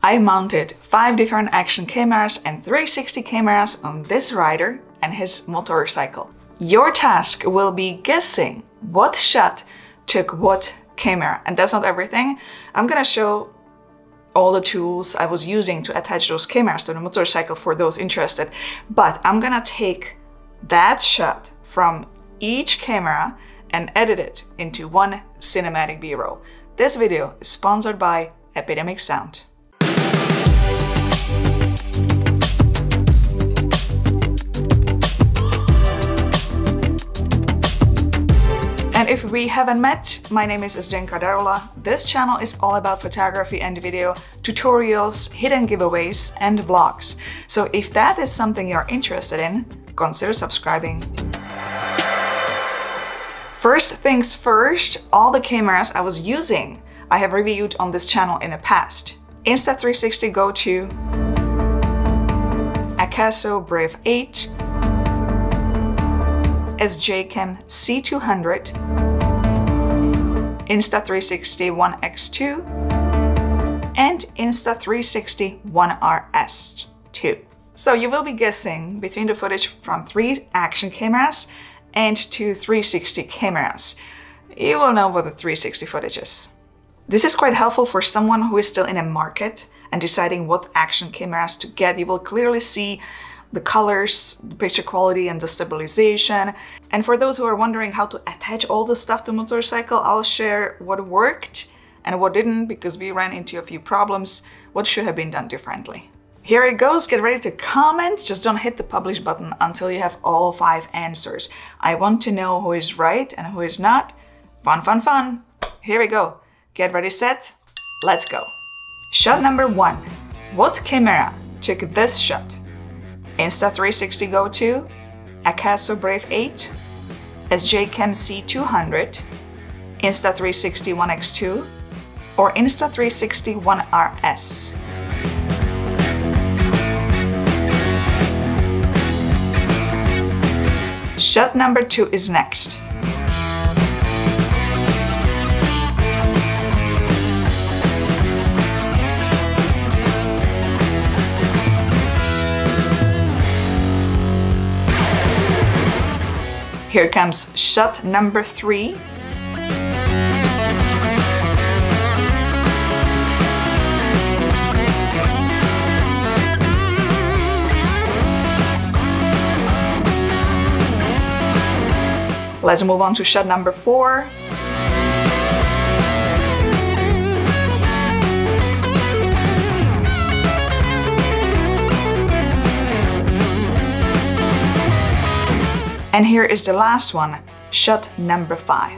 I mounted 5 different action cameras and 360 cameras on this rider and his motorcycle. Your task will be guessing what shot took what camera, and that's not everything. I'm gonna show all the tools I was using to attach those cameras to the motorcycle for those interested, but I'm gonna take that shot from each camera and edit it into one cinematic B-roll. This video is sponsored by Epidemic Sound. And if we haven't met, my name is Zdenka Darula. This channel is all about photography and video, tutorials, hidden giveaways, and vlogs. So if that is something you're interested in, consider subscribing. First things first, all the cameras I was using, I have reviewed on this channel in the past. Insta360 GO2, Akaso Brave 8, SJCAM C200, Insta360 One RS2, and Insta360 One RS2. So you will be guessing between the footage from 3 action cameras and 2 360 cameras. You will know what the 360 footage is. This is quite helpful for someone who is still in a market and deciding what action cameras to get. You will clearly see the colors, the picture quality, and the stabilization. And for those who are wondering how to attach all the stuff to a motorcycle, I'll share what worked and what didn't, because we ran into a few problems, what should have been done differently. Here it goes, get ready to comment, just don't hit the publish button until you have all 5 answers. I want to know who is right and who is not. Fun, fun, fun. Here we go. Get ready, set, let's go. Shot number 1. What camera took this shot? Insta360 GO2, Akaso Brave 8, SJCAM C200, Insta360 One RS2, or Insta360 One RS. Shot number 2 is next. Here comes shot number 3. Let's move on to shot number 4. And here is the last one, shot number 5.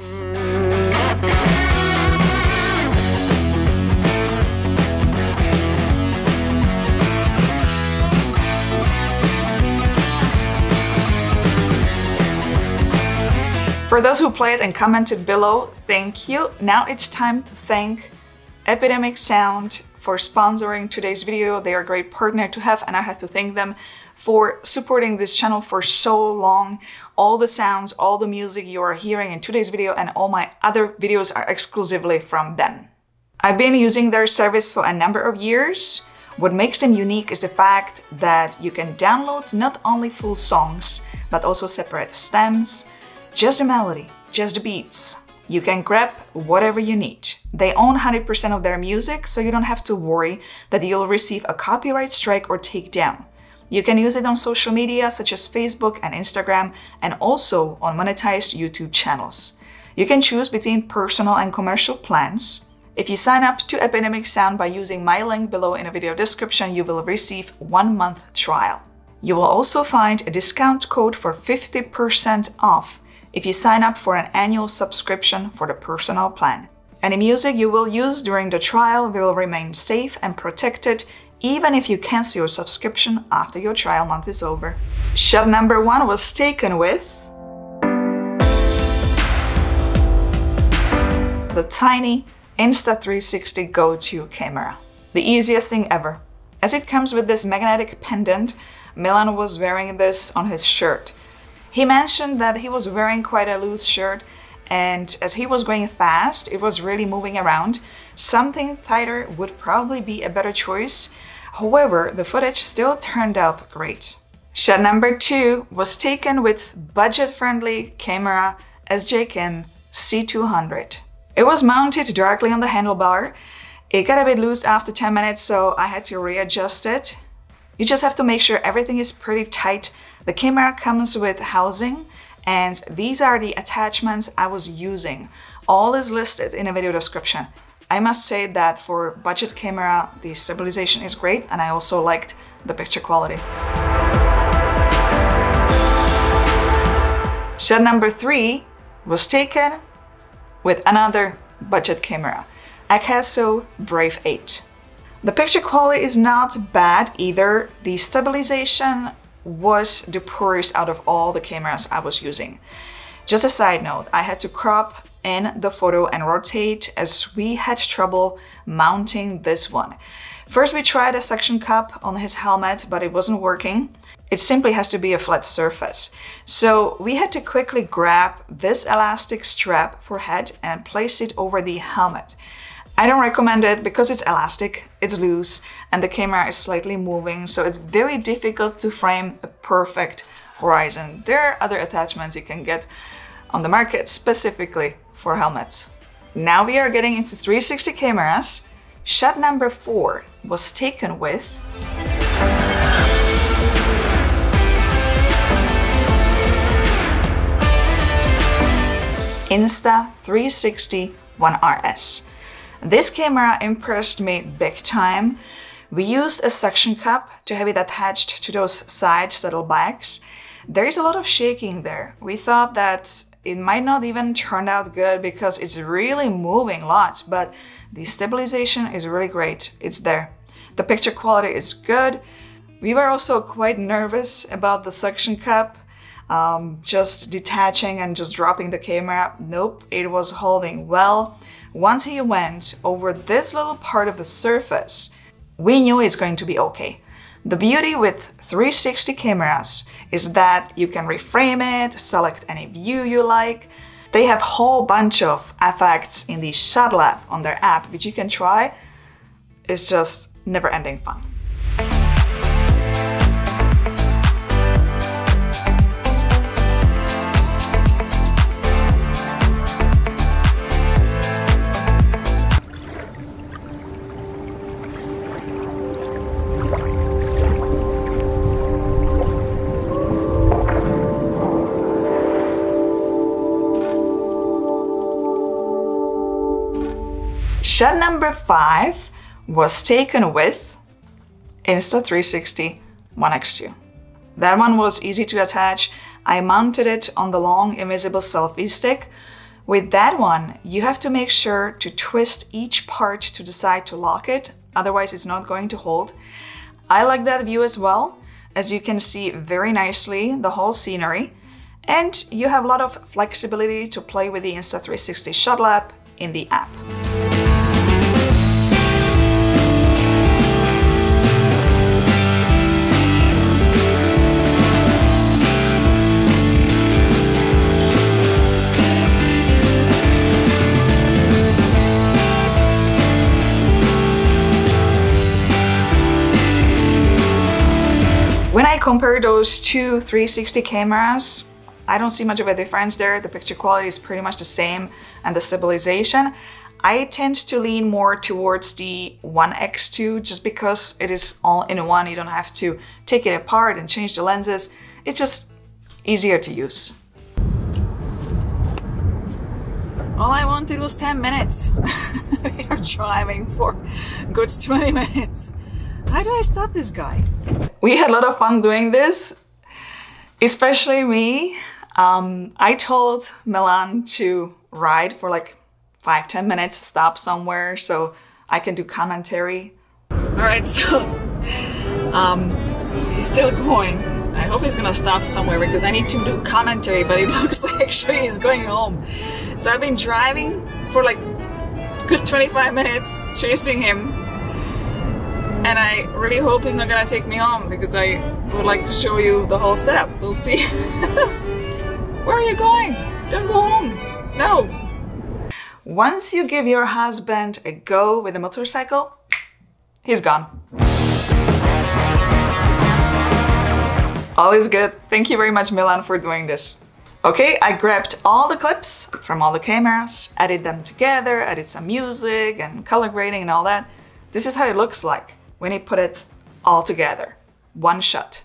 For those who played and commented below, thank you. Now it's time to thank Epidemic Sound for sponsoring today's video. They are a great partner to have, and I have to thank them for supporting this channel for so long. All the sounds, all the music you are hearing in today's video and all my other videos are exclusively from them. I've been using their service for a number of years. What makes them unique is the fact that you can download not only full songs, but also separate stems, just the melody, just the beats. You can grab whatever you need. They own 100% of their music, so you don't have to worry that you'll receive a copyright strike or takedown. You can use it on social media such as Facebook and Instagram, and also on monetized YouTube channels. You can choose between personal and commercial plans. If you sign up to Epidemic Sound by using my link below in the video description, you will receive 1 month trial. You will also find a discount code for 50% off if you sign up for an annual subscription for the personal plan. Any music you will use during the trial will remain safe and protected, even if you cancel your subscription after your trial month is over. Shot number 1 was taken with the tiny Insta360 GO2 camera. The easiest thing ever. As it comes with this magnetic pendant, Milan was wearing this on his shirt. He mentioned that he was wearing quite a loose shirt, and as he was going fast, it was really moving around. Something tighter would probably be a better choice. However, the footage still turned out great. Shot number 2 was taken with budget-friendly camera SJCAM C200. It was mounted directly on the handlebar. It got a bit loose after 10 minutes, so I had to readjust it. You just have to make sure everything is pretty tight. The camera comes with housing, and these are the attachments I was using. All is listed in a video description. I must say that for budget camera, the stabilization is great, and I also liked the picture quality. Shot number 3 was taken with another budget camera, Akaso Brave 8. The picture quality is not bad either. The stabilization was the poorest out of all the cameras I was using. Just a side note, I had to crop in the photo and rotate as we had trouble mounting this one. First we tried a suction cup on his helmet, but it wasn't working. It simply has to be a flat surface. So we had to quickly grab this elastic strap for head and place it over the helmet. I don't recommend it because it's elastic, it's loose, and the camera is slightly moving, so it's very difficult to frame a perfect horizon. There are other attachments you can get on the market specifically for helmets. Now we are getting into 360 cameras. Shot number 4 was taken with Insta360 One RS. This camera impressed me big time. We used a suction cup to have it attached to those side saddlebags. There is a lot of shaking there. We thought that it might not even turn out good because it's really moving lots, but the stabilization is really great. It's there. The picture quality is good. We were also quite nervous about the suction cup. Just detaching and just dropping the camera. Nope, it was holding well. Once he went over this little part of the surface, we knew it's going to be okay. The beauty with 360 cameras is that you can reframe it, select any view you like. They have a whole bunch of effects in the Shot Lab on their app, which you can try. It's just never-ending fun. Shot number 5 was taken with Insta360 One RS2. That one was easy to attach. I mounted it on the long invisible selfie stick. With that one, you have to make sure to twist each part to decide to lock it, otherwise it's not going to hold. I like that view as well, as you can see very nicely the whole scenery, and you have a lot of flexibility to play with the Insta360 Shot Lab in the app. When I compare those two 360 cameras, I don't see much of a difference there. The picture quality is pretty much the same, and the stabilization. I tend to lean more towards the One RS2 just because it is all in one. You don't have to take it apart and change the lenses. It's just easier to use. All I wanted was 10 minutes. We are driving for a good 20 minutes. How do I stop this guy? We had a lot of fun doing this, especially me. I told Milan to ride for like 5-10 minutes, stop somewhere so I can do commentary. All right, so he's still going. I hope he's gonna stop somewhere because I need to do commentary, but it looks like actually he's going home. So I've been driving for like a good 25 minutes chasing him. And I really hope he's not gonna take me home because I would like to show you the whole setup. We'll see. Where are you going? Don't go home. No! Once you give your husband a go with a motorcycle, he's gone. All is good. Thank you very much, Milan, for doing this. Okay, I grabbed all the clips from all the cameras, added them together, added some music and color grading and all that. This is how it looks like when you put it all together. One shot.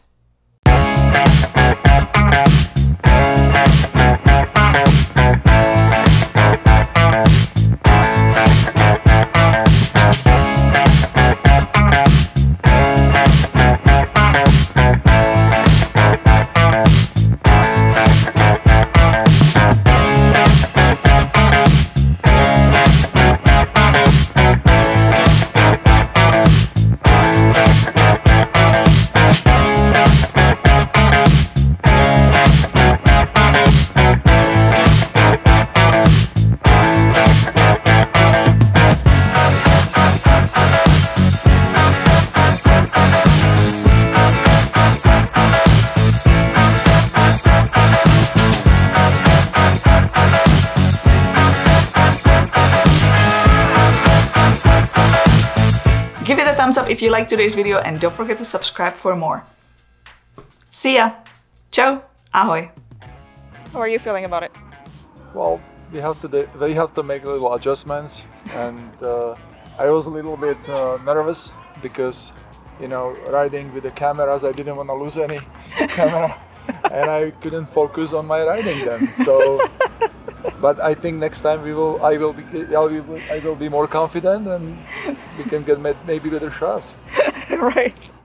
Give it a thumbs up if you liked today's video and don't forget to subscribe for more. See ya! Ciao! Ahoy! How are you feeling about it? Well, we have to make little adjustments, and I was a little bit nervous because, you know, riding with the cameras, I didn't want to lose any camera, and I couldn't focus on my riding then. So, but I think next time I will be more confident, and we can get maybe better shots. Right.